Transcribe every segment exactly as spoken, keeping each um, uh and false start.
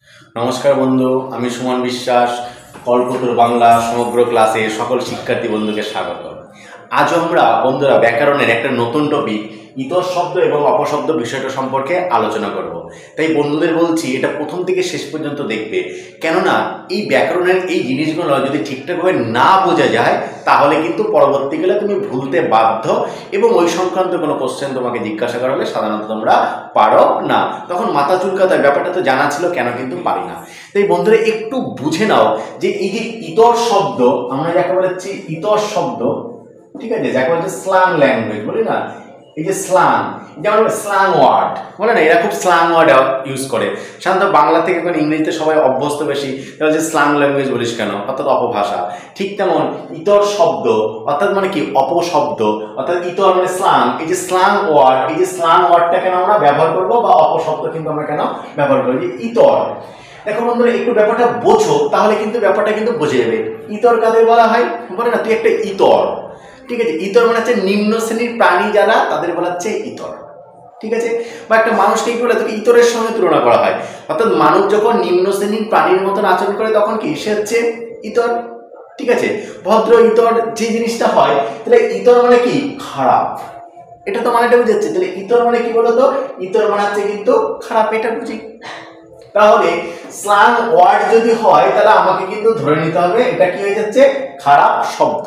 नमस्कार बंधु आमी सुमन विश्वास कल्पतरु बांगला समग्र क्लासे सकल शिक्षार्थी बंधु के स्वागत। आज আমরা বন্ধুরা ব্যাকরণের একটা নতুন টপিক ইতর শব্দ এবং অপশব্দ বিষয়টা সম্পর্কে আলোচনা করব। তাই বন্ধুদের বলছি এটা প্রথম থেকে শেষ পর্যন্ত দেখবে, কেননা এই ব্যাকরণের এই জিনিসগুলো যদি ঠিকঠাকভাবে না বোঝা যায় তাহলে কিন্তু পরবর্তীকালে তুমি ভুলতে বাধ্য এবং ওই সংক্রান্ত কোনো কোশ্চেন তোমাকে জিজ্ঞাসা করা হলে সাধারণত তোমরা পারো না, তখন মাথা চুলকাতে হয় ব্যাপারটা তো জানা ছিল কেন কিন্তু পারি না। তাই বন্ধুরা একটু বুঝে নাও যে এই যে ইতর শব্দ আমরা যাকে বলছি ইতর শব্দ, ঠিক আছে, যাকে বলছে স্ল্যাং ল্যাঙ্গুয়েজ বলি না, এই যে স্ল্যাং যেমন স্ল্যাং ওয়ার্ড বলে না, এরা খুব স্ল্যাং ওয়ার্ড ইউজ করে। সাধারণত বাংলা থেকে এখন ইংরেজিতে সবাই অভ্যস্ত বেশি, তাহলে যে স্ল্যাং ল্যাঙ্গুয়েজ বলিস কেন, অর্থাৎ অপভাষা। ঠিক তেমন ইতর শব্দ অর্থাৎ মানে কি অপশব্দ, অর্থাৎ ইতর মানে স্ল্যাং, এই যে স্ল্যাং ওয়ার্ড, এই যে স্ল্যাং ওয়ার্ডটা কেন আমরা ব্যবহার করবো বা অপশব্দ কিন্তু আমরা কেন ব্যবহার করবো, যে ইতর। দেখো বন্ধুরা একটু ব্যাপারটা বোঝো তাহলে কিন্তু ব্যাপারটা কিন্তু বুঝে যাবে। ইতর কাদের বলা হয় বলে না, তুই একটা ইতর, ঠিক আছে, ইতর মানে হচ্ছে নিম্ন শ্রেণীর প্রাণী যারা তাদের বলা হচ্ছে ইতর, ঠিক আছে। বা একটা মানুষকে কি বলে তোকে ইতরের সঙ্গে তুলনা করা হয়, অর্থাৎ মানুষ যখন নিম্ন শ্রেণীর প্রাণীর মতন আচরণ করে তখন কি সে হচ্ছে ইতর, ঠিক আছে। ভদ্র ইতর যে জিনিসটা হয়, তাহলে ইতর মানে কি খারাপ, এটা তো মানেটা বুঝাচ্ছে। তাহলে ইতর মানে কি বলতো, ইতর মানে হচ্ছে কিন্তু খারাপ, এটা বুঝি। তাহলে স্ল্যাং ওয়ার্ড যদি হয় তাহলে আমাকে কিন্তু ধরে নিতে হবে এটা কি হয়ে যাচ্ছে খারাপ শব্দ।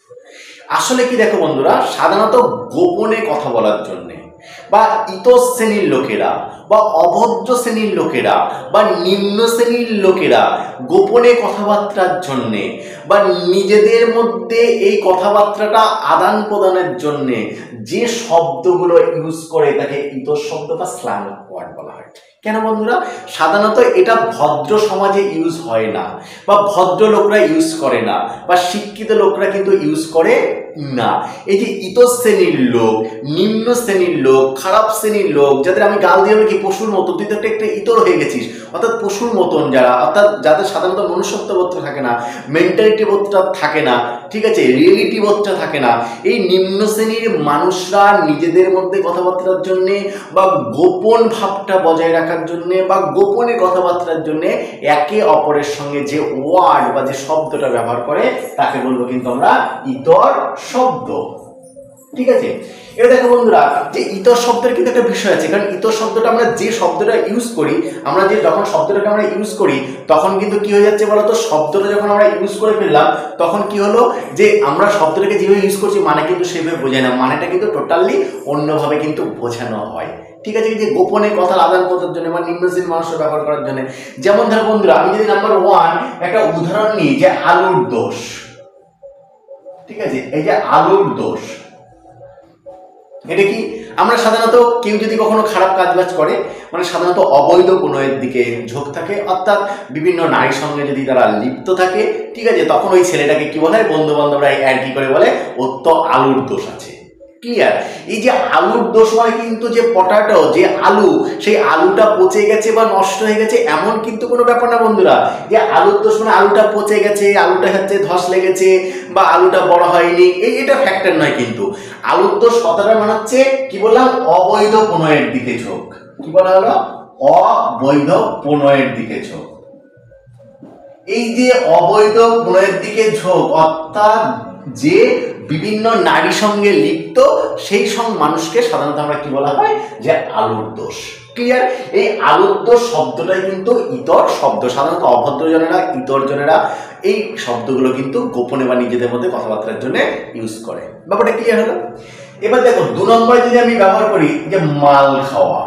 আসলে কি দেখো বন্ধুরা, সাধারণত গোপনে কথা বলার জন্যে বা ইতর শ্রেণীর লোকেরা বা অভদ্র শ্রেণীর লোকেরা বা নিম্ন শ্রেণীর লোকেরা গোপনে কথাবার্তার জন্যে বা নিজেদের মধ্যে এই কথাবার্তাটা আদান প্রদানের জন্যে যে শব্দগুলো ইউজ করে তাকে ইতর শব্দ বা স্ল্যাং ওয়ার্ড বলা হয়। কেন বন্ধুরা, সাধারণত এটা ভদ্র সমাজে ইউজ হয় না বা ভদ্র লোকরা ইউজ করে না বা শিক্ষিত লোকরা কিন্তু ইউজ করে না। এই যে ইতর শ্রেণীর লোক, নিম্ন শ্রেণীর লোক, খারাপ শ্রেণীর লোক, যাদের আমি গাল দিয়ে কি পশুর মতো, তুই তো একটা একটা ইতর হয়ে গেছিস, অর্থাৎ পশুর মতন যারা, অর্থাৎ যাদের সাধারণত মনুষ্যত্ব বোধটা থাকে না, মেন্টালিটি বোধটা থাকে না, ঠিক আছে, রিয়েলিটি বোধটা থাকে না, এই নিম্ন শ্রেণীর মানুষরা নিজেদের মধ্যে কথাবার্তার জন্যে বা গোপন ভাবটা বজায় রাখার জন্যে বা গোপনে কথাবার্তার জন্যে একে অপরের সঙ্গে যে ওয়ার্ড বা যে শব্দটা ব্যবহার করে তাকে বলবো কিন্তু আমরা ইতর শব্দ, ঠিক আছে। এবার দেখো বন্ধুরা যে ইতর শব্দের কিন্তু একটা বিষয় আছে, কারণ ইতর শব্দটা আমরা যে শব্দটা ইউজ করি, আমরা যে যখন শব্দটাকে আমরা ইউজ করি তখন কিন্তু কি হয়ে যাচ্ছে বলতো, শব্দটা যখন আমরা ইউজ করে ফেললাম তখন কি হলো যে আমরা শব্দটাকে যেভাবে ইউজ করছি মানে কিন্তু সেভাবে বোঝায় না, মানেটা কিন্তু টোটালি অন্যভাবে কিন্তু বোঝানো হয়, ঠিক আছে। যে গোপনে কথার আদান প্রদানের জন্য বা নিম্ন শ্রেণীর মানুষের ব্যবহার করার জন্য। যেমন ধরো বন্ধুরা আমি যদি নাম্বার ওয়ান একটা উদাহরণ নিই, যে আলুর দোষ, ঠিক আছে, এই যে আলুর দোষ, এটা কি আমরা সাধারণত কেউ যদি কখনো খারাপ কাজ বাজ করে মানে সাধারণত অবৈধ কোনো এর দিকে ঝোঁক থাকে, অর্থাৎ বিভিন্ন নারীর সঙ্গে যদি তারা লিপ্ত থাকে, ঠিক আছে, তখন ওই ছেলেটাকে কি বলে বন্ধু বান্ধবরা অ্যাড কি করে বলে ওর তো আলুর দোষ আছে, ক্লিয়ার। এই যে আলুর দোষ মানে কিন্তু যে পটাটো, যে আলু, সেই আলুটা পচে গেছে বা নষ্ট হয়ে গেছে এমন কিন্তু কোনো ব্যাপার না বন্ধুরা। যে আলুর দোষ মানে আলুটা পচে গেছে, আলুটা হচ্ছে ধস লেগেছে বা আলুটা বড় হয়নি, এই এটা ফ্যাক্টর নয়। কিন্তু আলুর দোষ কথাটা মানে হচ্ছে কি বললাম, অবৈধ প্রণয়ের দিকে ঝোঁক। কি বলা হলো, অবৈধ প্রণয়ের দিকে ঝোঁক। এই যে অবৈধ প্রণয়ের দিকে ঝোঁক অর্থাৎ যে বিভিন্ন নারীর সঙ্গে লিপ্ত, সেই সব মানুষকে সাধারণত আমরা কি বলা হয় যে আলুর দোষ, ক্লিয়ার। এই আলুর দোষ শব্দটাই কিন্তু ইতর শব্দ, সাধারণত অভদ্র জনেরা, ইতর জনেরা এই শব্দগুলো কিন্তু গোপনে বা নিজেদের মধ্যে কথাবার্তার জন্য ইউজ করে। ব্যাপারটা ক্লিয়ার হলো। এবার দেখো দু নম্বরে যদি আমি ব্যবহার করি যে মাল খাওয়া,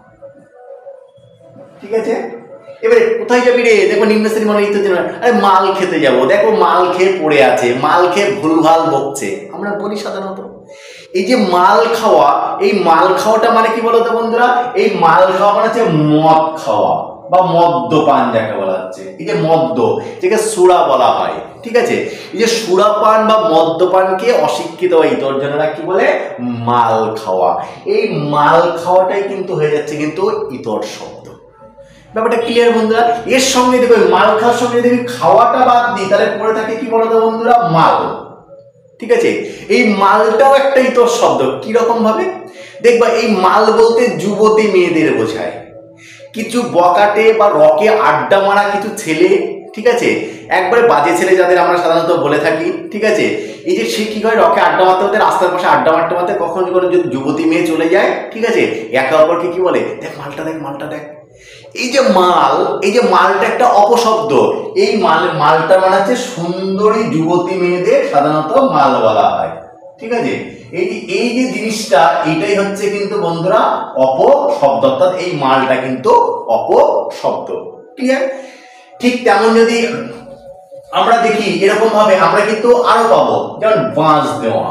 ঠিক আছে। এবারে কোথায় যাবি রে, দেখো নিম্ন শ্রেণী মানে ইতর জনেরা, আরে মাল খেতে যাবো, দেখো মাল খেয়ে পড়ে আছে, মাল খেয়ে ভুলভাল বকছে, আমরা বলি সাধারণত। এই যে মাল খাওয়া, এই মাল খাওয়াটা মানে কি বলতো বন্ধুরা, এই মাল খাওয়া মানে হচ্ছে মদ খাওয়া বা মদ্যপান যাকে বলা হচ্ছে। এই যে মদ্য, যেটাকে সুরা বলা হয়, ঠিক আছে, এই যে সুরাপান বা মদ্যপানকে অশিক্ষিত বা ইতর জনেরা কি বলে মাল খাওয়া। এই মাল খাওয়াটাই কিন্তু হয়ে যাচ্ছে কিন্তু ইতর শব্দ। ব্যাপারটা ক্লিয়ার বন্ধুরা। এর সঙ্গে দেখো মাল খাওয়ার সঙ্গে যদি খাওয়াটা বাদ দিই তাহলে পড়ে থাকে কি বলতো বন্ধুরা মাল, ঠিক আছে। এই মালটাও একটা ইতর শব্দ। কিরকম ভাবে দেখবা, এই মাল বলতে যুবতী মেয়েদের বোঝায়, কিছু বকাটে বা রকে আড্ডা মারা কিছু ছেলে, ঠিক আছে, একবারে বাজে ছেলে যাদের আমরা সাধারণত বলে থাকি, ঠিক আছে, এই যে সে কি করে রকে আড্ডা মারতে মারতে রাস্তার পাশে আড্ডা মারতে মারতে কখন যখন যদি যুবতী মেয়ে চলে যায়, ঠিক আছে, একে অপরকে কি বলে, দেখ মালটা দেখ মালটা দেখ। এই যে মাল, এই যে মালটা একটা অপশব্দ। এই মাল মালটা মানে হচ্ছে সুন্দরী যুবতী মেয়েদের সাধারণত মাল বলা হয়, ঠিক আছে। এই যে এই যে জিনিসটা, এটাই হচ্ছে কিন্তু বন্ধুরা অপশব্দ, অর্থাৎ এই মালটা কিন্তু অপশব্দ, ক্লিয়ার। ঠিক তেমন যদি আমরা দেখি এরকম ভাবে আমরা কিন্তু আরো পাবো, যেমন বাঁশ দেওয়া,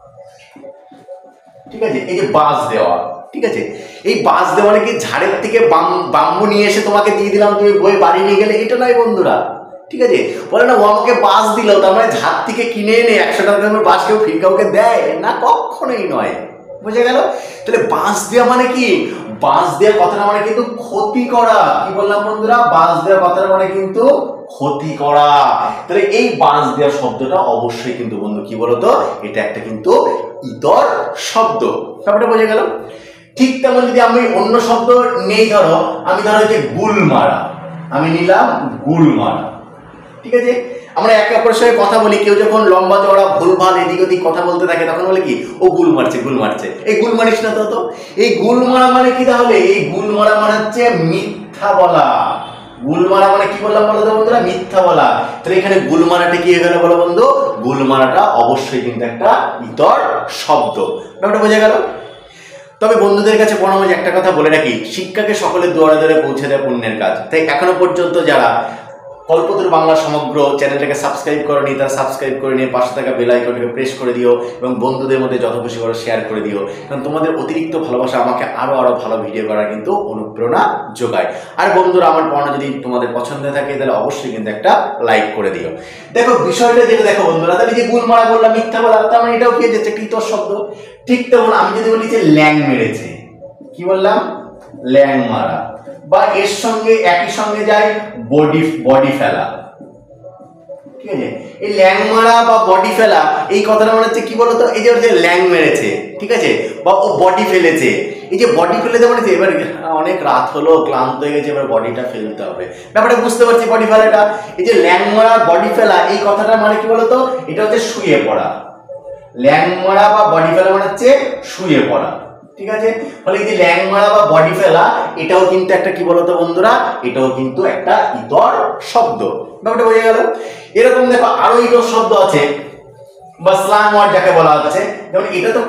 ঠিক আছে, এই যে বাঁশ দেওয়া, ঠিক আছে, এই বাঁশ দেওয়া নাকি ঝাড়ের থেকে বাম্বু নিয়ে এসে তোমাকে দিয়ে দিলাম, তুমি বই বাড়ি নিয়ে গেলে, এটা নয় বন্ধুরা, ঠিক আছে। বলে না ও আমাকে বাঁশ দিল, তার মানে ঝাড় থেকে কিনে এনে একশো টাকা দামের বাঁশ কেউ ফির কাউকে দেয় না, কখনোই নয়, বুঝে গেল। তাহলে বাঁশ দেওয়া মানে কি, বাঁশ দেওয়া কথাটা মানে কিন্তু ক্ষতি করা, কি বললাম বন্ধুরা, বাঁশ দেওয়া কথাটা মানে কিন্তু ক্ষতি করা। তাহলে এই বাঁশ দেওয়া শব্দটা অবশ্যই কিন্তু বন্ধু কি বলতো, এটা একটা কিন্তু ইতর শব্দ, ব্যাপারটা বোঝা গেল। ঠিক তেমন যদি আমি অন্য শব্দ নেই, ধরো আমি ধরো যে গুল মারা, আমি নিলাম গুল মারা, ঠিক আছে। আমরা একে অপরের সঙ্গে কথা বলি, কেউ যখন লম্বা চওড়া ভুলভাল এদিক ওদিক কথা বলতে থাকে তখন বলে কি, ও গুল মারছে গুল মারছে, এই গুল মারিস না তো। এই গুল মারা মানে কি, তাহলে এই গুল মারা মানে হচ্ছে মিথ্যা বলা। গুল মারা মানে কি বললাম বলো তো বন্ধুরা, মিথ্যা বলা। তাহলে এখানে গুল মারাটা কি হয়ে গেল বলো বন্ধু, গুল মারাটা অবশ্যই কিন্তু একটা ইতর শব্দ, ব্যাপারটা বোঝা গেল। তবে বন্ধুদের কাছে বড় মাঝে একটা কথা বলে রাখি, শিক্ষাকে সকলের দুয়ারে দুয়ারে পৌঁছে দেয় পুণ্যের কাজ। তাই এখনো পর্যন্ত যারা কল্পতরু বাংলা সমগ্র চ্যানেলটাকে সাবস্ক্রাইব করনি, তারা সাবস্ক্রাইব করে নিয়ে পাশে থাকা বেল আইকনটাকে প্রেস করে দিও এবং বন্ধুদের মধ্যে যত খুশি করে শেয়ার করে দিও, কারণ তোমাদের অতিরিক্ত ভালোবাসা আমাকে আরো আরো ভালো ভিডিও করার কিন্তু অনুপ্রেরণা যোগায়। আর বন্ধুরা আমার পড়ানো যদি তোমাদের পছন্দ থাকে তাহলে অবশ্যই কিন্তু একটা লাইক করে দিও। দেখো বিষয়টা যেটা দেখো বন্ধুরা, তাহলে যে গুল মারা বললাম মিথ্যা বলা, তার মানে এটাও কি যাচ্ছে একটা ইতর শব্দ। ঠিক তেমন আমি যদি বলি যে ল্যাং মেরেছে, কি বললাম, ল্যাং মারা, বা এর সঙ্গে একই সঙ্গে যায় বডি বডি ফেলা, ঠিক আছে। এই ল্যাং মারা বা বডি ফেলা এই কথাটা মনে হচ্ছে কি বলতো, এই যে হচ্ছে ল্যাং মেরেছে, ঠিক আছে, বা ও বডি ফেলেছে। এই যে বডি ফেলেছে মানে এবার অনেক রাত হলো, ক্লান্ত হয়ে গেছে, এবার বডিটা ফেলতে হবে, ব্যাপারটা বুঝতে পারছি বডি ফেলাটা। এই যে ল্যাং মারা বডি ফেলা এই কথাটা মানে কি বলতো, এটা হচ্ছে শুয়ে পড়া। ল্যাং মারা বা বডি ফেলা মানে হচ্ছে শুয়ে পড়া, ঠিক আছে। ফলে এই যে ল্যাং মারা বা বডি ফেলা এটাও কিন্তু একটা কি বলতো বন্ধুরা, এটাও কিন্তু একটা ইতর শব্দ, ব্যাপারটা বোঝা গেল। এরকম দেখো আরো ইতর শব্দ আছে বা স্ল্যাং ওয়ার্ড যাকে বলা হচ্ছে, যেমন এটা তো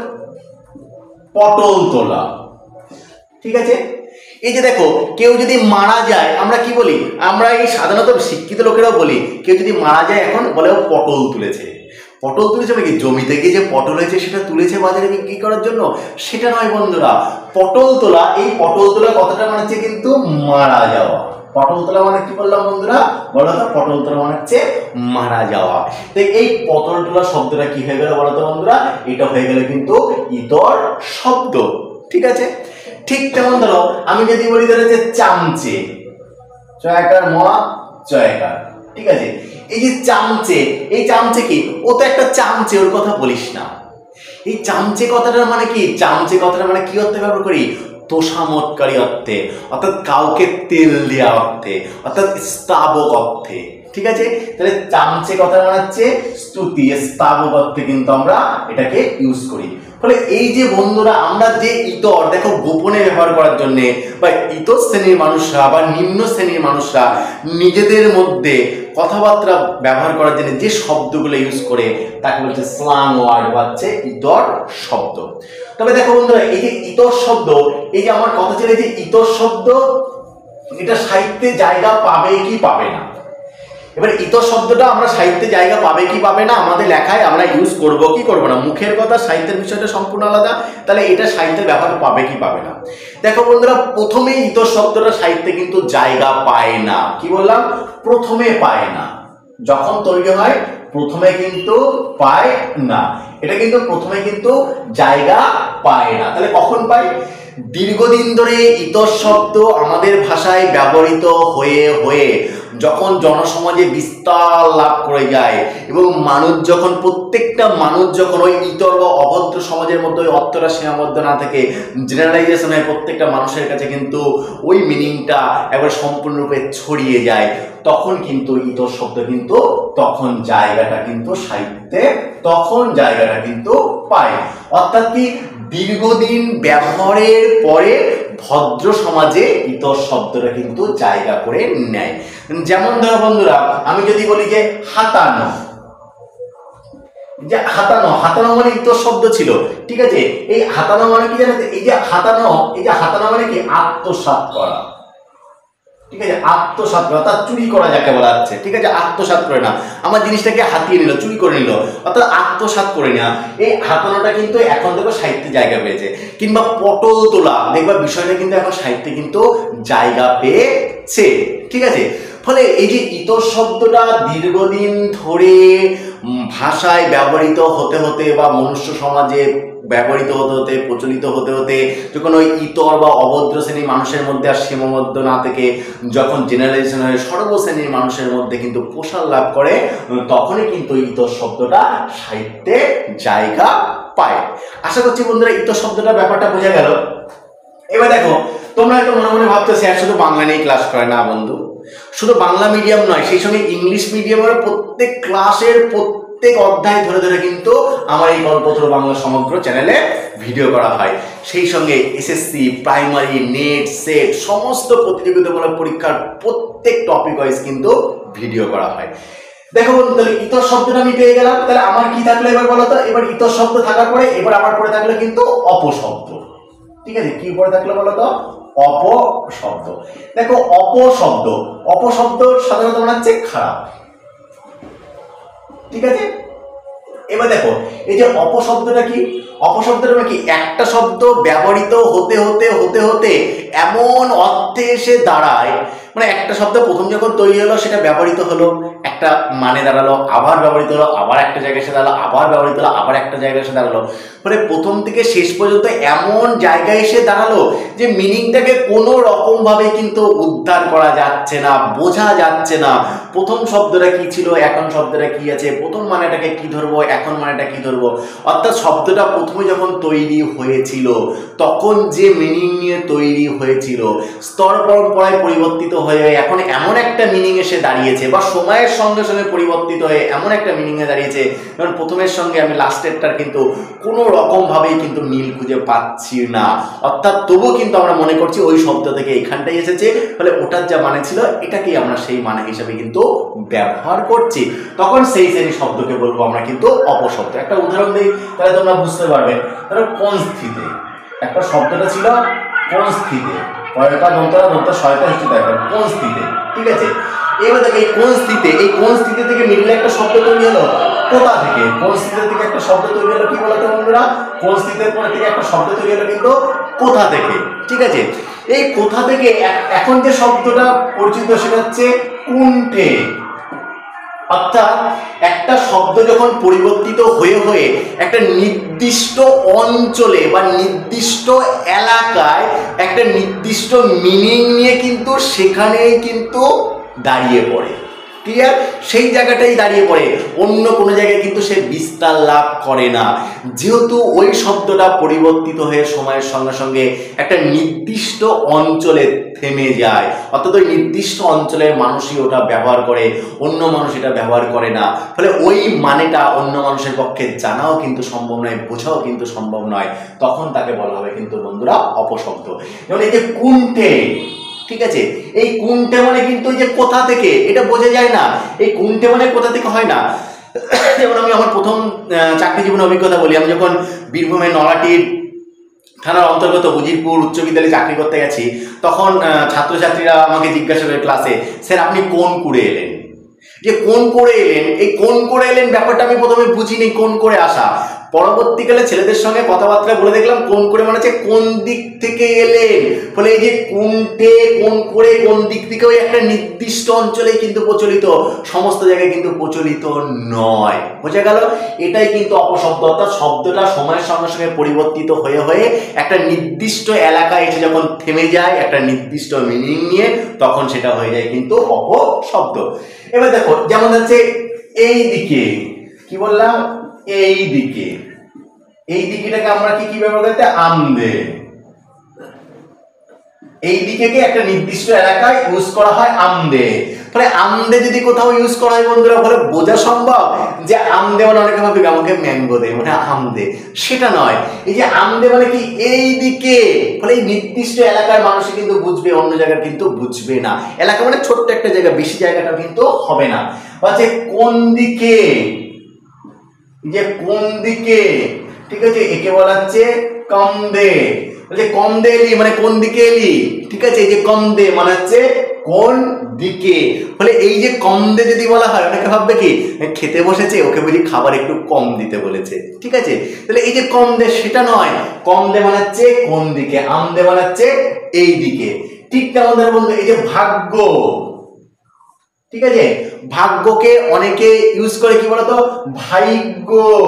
পটল তোলা, ঠিক আছে। এই যে দেখো কেউ যদি মারা যায় আমরা কি বলি, আমরা এই সাধারণত শিক্ষিত লোকেরাও বলি, কেউ যদি মারা যায় এখন বলে ও পটল তুলেছে। পটল তুলেছে মানে কি, জমিতে গিয়ে যে পটল হয়েছে সেটা তুলেছে বাজারে বিক্রি করার জন্য, সেটা নয় বন্ধুরা। পটল তোলা, এই পটল তোলা কথাটা মানে হচ্ছে কিন্তু মারা যাওয়া। পটল তোলা মানে কি বললাম বন্ধুরা, বলো তো, পটল তোলা মানে হচ্ছে মারা যাওয়া। তো এই পটল তোলা শব্দটা কি হয়ে গেল বলো তো বন্ধুরা, এটা হয়ে গেল কিন্তু ইতর শব্দ, ঠিক আছে। ঠিক তেমন ধরো আমি যদি বলি ধরো যে চামচে, চয়াকার ম চয়াকার, ঠিক আছে। এই যে চামচে, এই চামচে কি, ও তো একটা চামচে, ওর কথা বলিস না। এই চামচে কথাটার মানে কি, চামচে কথাটা মানে কি অর্থে ব্যবহার করি, তোষামতকারী অর্থে, অর্থাৎ কাউকে তেল দেওয়া অর্থে, অর্থাৎ স্তাবক অর্থে, ঠিক আছে। তাহলে চামচে কথা মানে হচ্ছে স্তুতি, স্তাবক অর্থে কিন্তু আমরা এটাকে ইউজ করি। ফলে এই যে বন্ধুরা আমরা যে ইতর দেখো গোপনে ব্যবহার করার জন্য বা ইতর শ্রেণীর মানুষরা বা নিম্ন শ্রেণীর মানুষরা নিজেদের মধ্যে কথাবার্তা ব্যবহার করার জন্য যে শব্দগুলো ইউজ করে তাকে বলছে স্ল্যাং ওয়ার্ড বা হচ্ছে ইতর শব্দ। তবে দেখো বন্ধুরা এই যে ইতর শব্দ, এই যে আমার কথা ছিল যে ইতর শব্দ এটা সাহিত্যে জায়গা পাবে কি পাবে না। এবার ইতর শব্দটা আমরা সাহিত্যে জায়গা পাবে কি পাবে না, আমাদের লেখায় আমরা ইউজ করব কি করব না, মুখের কথা সাহিত্যের বিষয়টা সম্পূর্ণ আলাদা। তাহলে এটা সাহিত্যের ব্যবহার পাবে কি পাবে না। দেখো বন্ধুরা প্রথমেই ইতর শব্দটা সাহিত্যে কিন্তু জায়গা পায় না, কি বললাম, প্রথমে পায় না, যখন তৈরি হয় প্রথমে কিন্তু পায় না, এটা কিন্তু প্রথমে কিন্তু জায়গা পায় না। তাহলে কখন পায়, দীর্ঘদিন ধরে ইতর শব্দ আমাদের ভাষায় ব্যবহৃত হয়ে হয়ে যখন জনসমাজে বিস্তার লাভ করে যায় এবং মানুষ যখন প্রত্যেকটা মানুষ যখন ওই ইতর বা অভদ্র সমাজের মধ্যে ওই অর্থটা সীমাবদ্ধ না থেকে জেনারেলাইজেশন হয় প্রত্যেকটা মানুষের কাছে কিন্তু ওই মিনিংটা একবার সম্পূর্ণরূপে ছড়িয়ে যায়, তখন কিন্তু ইতর শব্দ কিন্তু তখন জায়গাটা কিন্তু সাহিত্যে তখন জায়গাটা কিন্তু পায়। অর্থাৎ কি দীর্ঘদিন ব্যবহারের পরে ভদ্র সমাজে ইতর শব্দটা কিন্তু জায়গা করে নেয়। যেমন ধরো বন্ধুরা, আমি যদি বলি যে হাতানো, যে হাতানো হাতানো মানে ইতর শব্দ ছিল, ঠিক আছে। এই হাতানো মানে কি জানেন, এই যে হাতানো এই যে হাতানো মানে কি আত্মসাৎ করা, ঠিক আছে, আত্মসাৎ করা অর্থাৎ চুরি করা যাকে বলা হচ্ছে, ঠিক আছে। আত্মসাৎ করে না, আমার জিনিসটাকে হাতিয়ে নিল, চুরি করে নিল, অর্থাৎ আত্মসাৎ করে নেওয়া। এই হাতানোটা কিন্তু এখন দেখো সাহিত্যে জায়গা পেয়েছে। কিংবা পটল তোলা, দেখবা বিষয়টা কিন্তু এখন সাহিত্যে কিন্তু জায়গা পেয়েছে, ঠিক আছে। ফলে এই যে ইতর শব্দটা দীর্ঘদিন ধরে ভাষায় ব্যবহৃত হতে হতে বা মনুষ্য সমাজে ব্যবহৃত হতে হতে প্রচলিত হতে হতে যখন ওই ইতর বা অভদ্র শ্রেণীর মানুষের মধ্যে আর সীমাবদ্ধ না থেকে যখন জেনারেলাইজেশন হয়ে সর্বশ্রেণীর মানুষের মধ্যে কিন্তু প্রসার লাভ করে, তখনই কিন্তু ইতর শব্দটা সাহিত্যে জায়গা পায়। আশা করছি বন্ধুরা ইতর শব্দটা ব্যাপারটা বোঝা গেল। এবার দেখো, তোমরা হয়তো মনে মনে ভাবছো স্যার শুধু বাংলা নিয়ে ক্লাস করে। না বন্ধু, শুধু বাংলা মিডিয়াম নয়, সেই সঙ্গে ইংলিশ মিডিয়ামের প্রত্যেক ক্লাসের প্রত্যেক অধ্যায় ধরে ধরে কিন্তু আমার এই কল্পতরু বাংলা সমগ্র চ্যানেলে ভিডিও করা হয়। সেই সঙ্গে এসএসসি, প্রাইমারি, নেট, সেট সমস্ত প্রতিযোগিতামূলক পরীক্ষার প্রত্যেক টপিক ওয়াইজ কিন্তু ভিডিও করা হয়। দেখো বন্ধু, তাহলে ইতর শব্দটা আমি পেয়ে গেলাম। তাহলে আমার কি থাকলো এবার বলো তো? এবার ইতর শব্দ থাকার পরে এবার আমার পরে থাকলো কিন্তু অপশব্দ, ঠিক আছে। কি পরে থাকলো বলো তো? অপশব্দ। দেখো অপশব্দ, অপশব্দ সাধারণত মানে হচ্ছে খারাপ, ঠিক আছে। এবার দেখো এই যে অপশব্দটা কি, অপশব্দটা মানে কি একটা শব্দ ব্যবহৃত হতে হতে হতে হতে এমন অর্থে এসে দাঁড়ায়, মানে একটা শব্দ প্রথম যখন তৈরি হলো সেটা ব্যবহৃত হলো, একটা মানে দাঁড়ালো, আবার ব্যবহৃত হলো, আবার একটা জায়গায় এসে দাঁড়ালো, আবার ব্যবহৃত হলো, আবার একটা জায়গায় এসে দাঁড়ালো। মানে প্রথম থেকে শেষ পর্যন্ত এমন জায়গায় এসে দাঁড়ালো যে মিনিংটাকে কোনো রকম ভাবে কিন্তু উদ্ধার করা যাচ্ছে না, বোঝা যাচ্ছে না। প্রথম শব্দটা কি ছিল, এখন শব্দটা কি আছে, প্রথম মানেটাকে কি ধরবো, এখন মানেটা কি ধরবো। অর্থাৎ শব্দটা প্রথমে যখন তৈরি হয়েছিল তখন যে মিনিং নিয়ে তৈরি হয়েছিল, স্তর পরম্পরায় পরিবর্তিত হয়ে এখন এমন একটা মিনিং এসে দাঁড়িয়েছে, বা সময়ের সঙ্গে সঙ্গে পরিবর্তিত হয়ে এমন একটা মিনিং এ দাঁড়িয়েছে, কারণ প্রথমের সঙ্গে আমি লাস্টেরটার কিন্তু কোনো রকম ভাবেই কিন্তু মিল খুঁজে পাচ্ছি না। অর্থাৎ তবুও কিন্তু আমরা মনে করছি ওই শব্দ থেকে এখানটাই এসেছে, ফলে ওটার যা মানে ছিল এটাকেই আমরা সেই মানে হিসাবে কিন্তু ব্যবহার করছি। তখন সেই শ্রেণীর শব্দকে বলবো আমরা কিন্তু অপশব্দ। একটা উদাহরণ দিই তাহলে তোমরা বুঝতে পারবে। ধরো কোন স্থিতে, একটা শব্দটা ছিল কোন স্থিতে, কয়টা দন্তরা দন্ত শয়তা হিসেবে দেখো কোন স্থিতে, ঠিক আছে। এবার দেখো এই কোন স্থিতে, এই কোন স্থিতি থেকে মিডলে একটা শব্দ তৈরি হলো কোথা থেকে, কোন স্থিতি থেকে একটা শব্দ তৈরি হলো কি বলতো বন্ধুরা? কোন স্থিতির পরে থেকে একটা শব্দ তৈরি হলো কিন্তু কোথা থেকে, ঠিক আছে। এই কোথা থেকে এখন যে শব্দটা পরিচিত সেটা হচ্ছে কুণ্ঠে। অর্থাৎ একটা শব্দ যখন পরিবর্তিত হয়ে হয়ে একটা নির্দিষ্ট অঞ্চলে বা নির্দিষ্ট এলাকায় একটা নির্দিষ্ট মিনিং নিয়ে কিন্তু সেখানেই কিন্তু দাঁড়িয়ে পড়ে, ক্লিয়ার? সেই জায়গাটাই দাঁড়িয়ে পড়ে, অন্য কোনো জায়গায় কিন্তু সে বিস্তার লাভ করে না, যেহেতু ওই শব্দটা পরিবর্তিত হয়ে সময়ের সঙ্গে সঙ্গে একটা নির্দিষ্ট অঞ্চলে থেমে যায়। অর্থাৎ ওই নির্দিষ্ট অঞ্চলের মানুষই ওটা ব্যবহার করে, অন্য মানুষ এটা ব্যবহার করে না। ফলে ওই মানেটা অন্য মানুষের পক্ষে জানাও কিন্তু সম্ভব নয়, বোঝাও কিন্তু সম্ভব নয়। তখন তাকে বলা হবে কিন্তু বন্ধুরা অপশব্দ। যেমন এই যে কুণ্ঠে, ঠিক আছে, এই কুণ্ঠে মানে কিন্তু এই যে কোথা থেকে এটা বোঝা যায় না, এই কুণ্ঠে মানে কোথা থেকে হয় না। যেমন আমি আমার প্রথম চাকরি জীবনের অভিজ্ঞতা বলি, আমি যখন বীরভূমের নলাটির থানার অন্তর্গত উজিরপুর উচ্চ বিদ্যালয়ে চাকরি করতে গেছি, তখন ছাত্রছাত্রীরা আমাকে জিজ্ঞাসা করে ক্লাসে, স্যার আপনি কোন করে এলেন? যে কোন করে এলেন, এই কোন করে এলেন ব্যাপারটা আমি প্রথমে বুঝিনি, কোন করে আসা। পরবর্তীকালে ছেলেদের সঙ্গে কথাবার্তা বলে দেখলাম কোন করে মানে হচ্ছে কোন দিক থেকে এলেন, ফলে এই যে কোনটে কোন করে কোন দিক থেকে ওই একটা নির্দিষ্ট অঞ্চলেই কিন্তু প্রচলিত, সমস্ত জায়গায় কিন্তু প্রচলিত নয়। বোঝা গেল? এটাই কিন্তু অপশব্দ, অর্থাৎ শব্দটা সময়ের সঙ্গে সঙ্গে পরিবর্তিত হয়ে হয়ে একটা নির্দিষ্ট এলাকায় এসে যখন থেমে যায় একটা নির্দিষ্ট মিনিং নিয়ে, তখন সেটা হয়ে যায় কিন্তু অপশব্দ। এবার দেখো যেমন হচ্ছে এই দিকে, কি বললাম, এই দিকে, এই দিকেটাকে আমরা কি কি ব্যবহার করতে, আমদে। এই দিকে একটা নির্দিষ্ট এলাকায় ইউজ করা হয় আমদে। ফলে আমদে যদি কোথাও ইউজ করা হয় বন্ধুরা, ফলে বোঝা সম্ভব যে আমদে মানে অনেকে ভাবে আমাকে ম্যাঙ্গো দে মানে আমদে, সেটা নয়। এই যে আমদে মানে কি এই দিকে, ফলে এই নির্দিষ্ট এলাকার মানুষ কিন্তু বুঝবে, অন্য জায়গার কিন্তু বুঝবে না। এলাকা মানে ছোট্ট একটা জায়গা, বেশি জায়গাটা কিন্তু হবে না। বলছে কোন দিকে, যে কোন দিকে, ঠিক আছে, একে বলা হচ্ছে কমদে। বলছে কমদে এলি মানে কোন দিকে এলি, ঠিক আছে, এই যে কমদে মানে হচ্ছে কোন দিকে। ফলে এই যে কমদে যদি বলা হয় অনেকে ভাববে কি খেতে বসেছে, ওকে বুঝি খাবার একটু কম দিতে বলেছে, ঠিক আছে। তাহলে এই যে কমদে সেটা নয়, কমদে মানে হচ্ছে কোন দিকে, আমদে মানে হচ্ছে এই দিকে। ঠিক তেমন বন্ধু এই যে ভাগ্য, ঠিক আছে, ভাগ্যকে অনেকে ইউজ করে কি বলতো, ভাগ্য,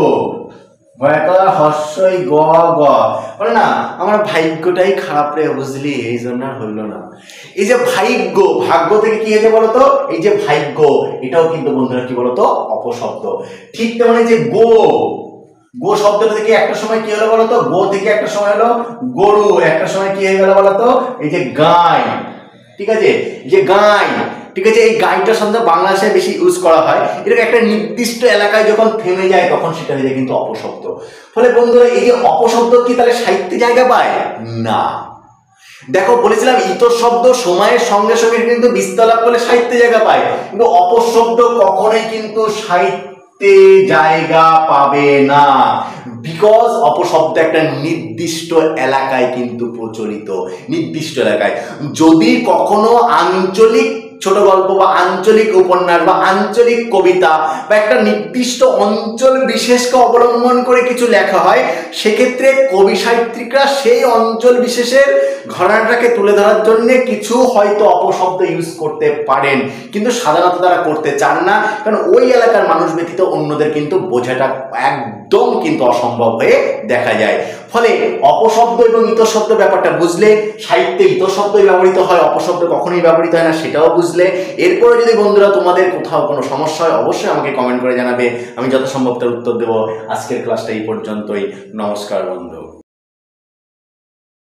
হর্ষই গ গ বলে না আমার ভাগ্যটাই খারাপ রে বুঝলি, এই জন্য আর হইলো না। এই যে ভাগ্য, ভাগ্য থেকে কি হয়েছে বলতো, এই যে ভাগ্য, এটাও কিন্তু বন্ধুরা কি বলতো অপশব্দ। ঠিক তেমন যে গো, গো শব্দটা থেকে একটা সময় কি হলো বলতো, গো থেকে একটা সময় হলো গরু, একটা সময় কি হয়ে গেল বলতো এই যে গাই, ঠিক আছে, যে গাই, ঠিক আছে। এই গাইটা শব্দ বাংলাদেশে বেশি ইউজ করা হয়, এটা একটা নির্দিষ্ট এলাকায় যখন থেমে যায় তখন সেটা হয়ে যায় কিন্তু অপশব্দ। ফলে বন্ধুরা এই যে অপশব্দ কি তাহলে সাহিত্যে জায়গা পায় না? দেখো বলেছিলাম ইতর শব্দ সময়ের সঙ্গে সঙ্গে কিন্তু বিস্তার লাভ করলে সাহিত্যে জায়গা পায়, কিন্তু অপশব্দ কখনোই কিন্তু সাহিত্যে জায়গা পাবে না, বিকজ অপশব্দ একটা নির্দিষ্ট এলাকায় কিন্তু প্রচলিত, নির্দিষ্ট এলাকায়। যদি কখনো আঞ্চলিক ছোট গল্প বা আঞ্চলিক উপন্যাস বা আঞ্চলিক কবিতা বা একটা নির্দিষ্ট অঞ্চল বিশেষকে অবলম্বন করে কিছু লেখা হয়, সেক্ষেত্রে কবি সাহিত্যিকরা সেই অঞ্চল বিশেষের ঘটনাটাকে তুলে ধরার জন্য কিছু হয়তো অপশব্দ ইউজ করতে পারেন, কিন্তু সাধারণত তারা করতে চান না, কারণ ওই এলাকার মানুষ ব্যতীত অন্যদের কিন্তু বোঝাটা একদম কিন্তু অসম্ভব হয়ে দেখা যায়। ফলে অপশব্দ এবং ইতর শব্দ ব্যাপারটা বুঝলে, সাহিত্যে ইতর শব্দই ব্যবহৃত হয়, অপশব্দ কখনোই ব্যবহৃত হয় না, সেটাও বুঝলে। এরপরে যদি বন্ধুরা তোমাদের কোথাও কোনো সমস্যা হয় অবশ্যই আমাকে কমেন্ট করে জানাবে, আমি যত সম্ভব তার উত্তর দেবো। আজকের ক্লাসটা এই পর্যন্তই। নমস্কার বন্ধু।